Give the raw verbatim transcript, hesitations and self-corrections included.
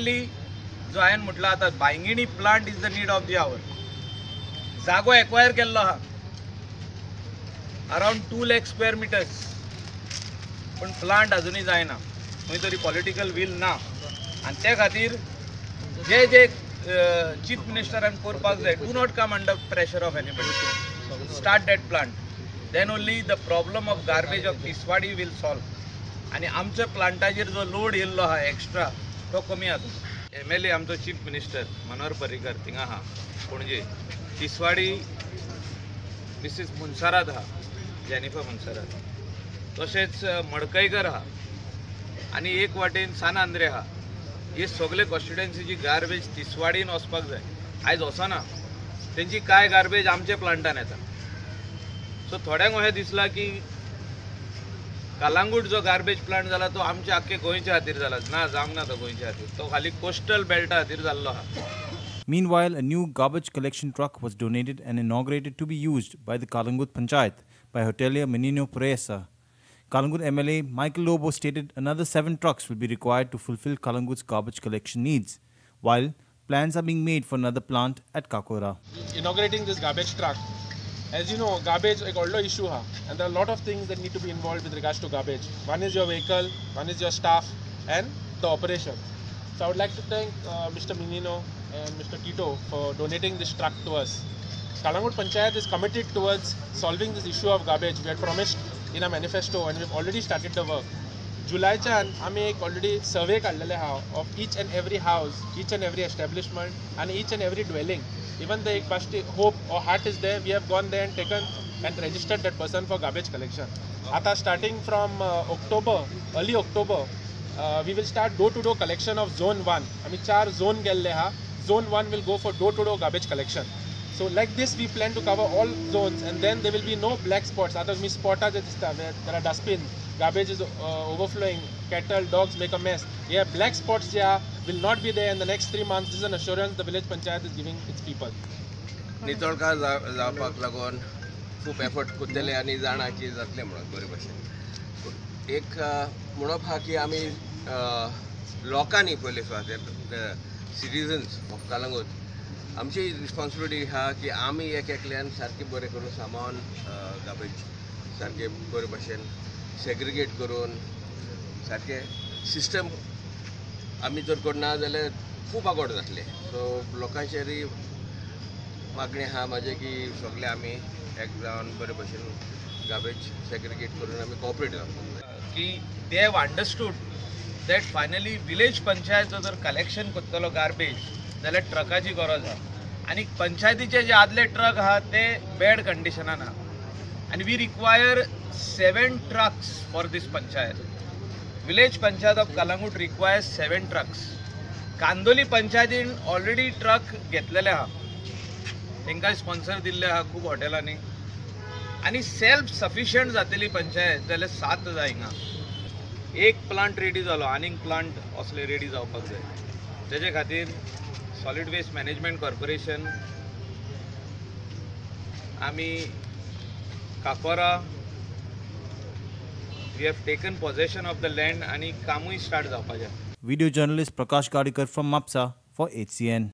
Mainly जो हांवें म्हटलं आता Bainguinim plant is the need of the hour. जागो एक्वायर केल्लो आहा around two lakh square metres, पण प्लांट अजूनही जायना. खंय तरी पॉलिटिकल वील ना आनी त्या खातीर जे जे चीफ मिनिस्टरान करपाक जाय, do not come under pressure of anybody, start that plant, then only the problem of garbage of Tiswadi will solve. आनी आमच्या प्लांटाचेर जो लोड येयल्लो आहा एक्स्ट्रा तो कमी जाता. एम एल ए आमचो चीफ मिनिस्टर मनोहर पर्रीकर थिंगा आहा पणजे, तिसवाडी मिसीस मुनसारात आहा, जेनिफर मुनसारात, तशेंच मडकयकर आहा आनी एक वाटेन सान आंद्रे आहा. हे सगळे कॉन्स्टिट्युएन्सीची गार्बेज तिसवाडीन वचपाक जाय, आयज वचना. तेंची काय गार्बेज आमच्या प्लांटान येता. सो थोड्यांक अशें दिसलां की कलंगूट जो गार्बेज प्लांट जाला तो आमच्या आख्खे गोंयच्या खातीर जाला. ना, जावंक ना तो गोंयच्या खातीर, तो खाली कोस्टल बेल्टा खातीर जाल्लो आहा. Meanwhile, a new garbage collection truck was donated and inaugurated to be used by the Kalangut Panchayat by hotelier Menino Presa. Kalangut M L A Michael Lobo stated another seven trucks will be required to fulfill Kalangut's garbage collection needs, while plans are being made for another plant at Kakora. Inaugurating this garbage truck, as you know, garbage is a issue ha, and there are a lot of things that need to be involved with regards to garbage. One is your vehicle, one is your staff, and the operation. So I would like to thank uh, Mister Menino and Mister Tito for donating this truck to us. Kalangut Panchayat is committed towards solving this issue of garbage. We had promised in a manifesto and we've already started the work. Julychan आम्ही एक already survey काढलेले हा of each and every house, each and every establishment and each and every dwelling. Even the एक basti hope or heart is there, we have gone there and taken and registered that person for garbage collection. आता starting from uh, October, early October, uh, we will start door-to-door collection of zone one. आम्ही चार zone गेल्ले हा. Zone one will go for door-to-door garbage collection. So like this we plan to cover all zones, and then there will be no black spots. आता मी spot जे दिसता where there are dustbin, garbage is uh, overflowing, cattle, dogs make a mess. Yeah, black spots जे will not be there in the next three months. This is an assurance the village panchayat is giving its people. नितळकार जावपाक लागून खूप effort करतले आनी जाणाची जातले म्हणून बरे भशेन. एक म्हणप हा की आमी लोकांनी पयले सुवातेर सिटीजन्स ऑफ कलंगूट आमची रिस्पॉन्सिबिलिटी हा की आमी एक एकल्यान सारके बरें करून सामान गार्बेज सारके बरे भशेन सेग्रिगेट करून सारके सिस्टम आमी जर करना जाल्यार खूब आगोड जातले. सो लोकांचेरय मागणी आहा म्हाजे की सगळे आमी एक जावन बरे भशेन गार्बेज सेग्रिगेट करून आमी कॉपरेट जावपाक की they have understood that finally village panchayat जर कलेक्शन करतलो गार्बेज जाल्यार ट्रकाची गरज आहा. आनी पंचायतीचे जे आदले ट्रक आहा ते बॅड कंडिशनान आहा. आनी we require seven trucks for this panchayat. Village panchayat of Calangute requires seven trucks. Candolim पंचायतीन ऑलरेडी ट्रक घेतलेले आहा, तांकां स्पॉन्सर दिल्ले आहा खूब हॉटेलांनी. आनी सेल्फ सफिशियंट जातली पंचायत जाल्यार सात जाय हिंगा. एक प्लांट रेडी जालो, आनीक प्लांट असले रेडी जावपाक जाय. तेजे खातीर सॉलिड वेस्ट मॅनेजमेंट कॉर्पोरेशन आमी काकोरा we have taken possession of the land आनी कामूय स्टार्ट जावपाचें. Video journalist Prakash Gadikar from Mapsa for H C N.